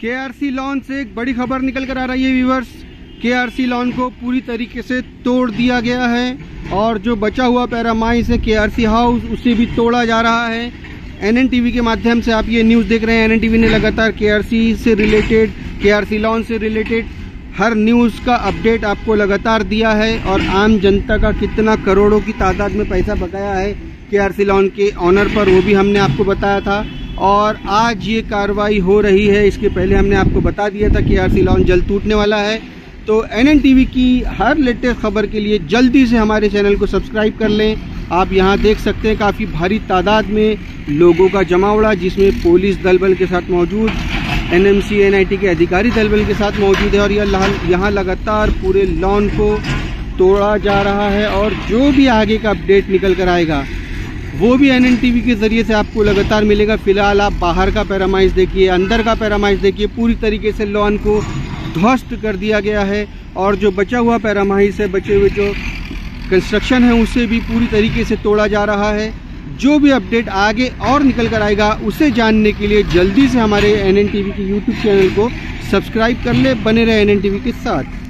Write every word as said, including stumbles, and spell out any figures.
KRC lawn से एक बड़ी खबर निकल कर आ रही है व्यूअर्स। केआरसी लॉन को पूरी तरीके से तोड़ दिया गया है और जो बचा हुआ पैरामाइस है केआरसी हाउस उसे भी तोड़ा जा रहा है। एनएन टीवी के माध्यम से आप ये न्यूज़ देख रहे हैं। एनएन टीवी ने लगातार केआरसी से रिलेटेड, केआरसी लॉन से रिलेटेड हर न्यूज़ का अपडेट आपको लगातार दिया है और आम जनता का कितना करोड़ों की तादाद में पैसा बकाया है केआरसी लॉन के ऑनर पर, वो भी हमने आपको बताया था। और आज ये कार्रवाई हो रही है, इसके पहले हमने आपको बता दिया था केआरसी लॉन जल्द टूटने वाला है। तो एनएन टीवी की हर लेटेस्ट खबर के लिए जल्दी से हमारे चैनल को सब्सक्राइब कर लें। आप यहाँ देख सकते हैं काफ़ी भारी तादाद में लोगों का जमावड़ा, जिसमें पुलिस दल बल के साथ मौजूद, एनएमसी एनआईटी के अधिकारी दल बल के साथ मौजूद है। और यह यहाँ लगातार पूरे लॉन को तोड़ा जा रहा है और जो भी आगे का अपडेट निकल कर आएगा वो भी एनएन टीवी के ज़रिए से आपको लगातार मिलेगा। फिलहाल आप बाहर का पैरामाइस देखिए, अंदर का पैरामाइस देखिए, पूरी तरीके से लॉन को ध्वस्त कर दिया गया है और जो बचा हुआ पैरामाइस है, बचे हुए जो कंस्ट्रक्शन है, उसे भी पूरी तरीके से तोड़ा जा रहा है। जो भी अपडेट आगे और निकल कर आएगा उसे जानने के लिए जल्दी से हमारे एनएन टीवी के यूट्यूब चैनल को सब्सक्राइब कर ले। बने रहे एनएन टीवी के साथ।